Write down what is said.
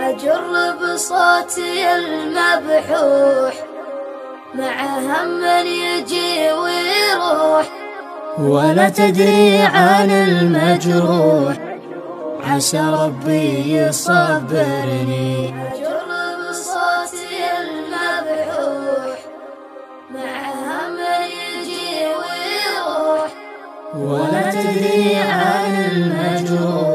أجر بصوتي المبحوح مع هم يجي ويروح، ولا تدري عن المجروح عسى ربي يصبرني. أجر بصوتي المبحوح مع هم يجي ويروح، ولا تدري عن المجروح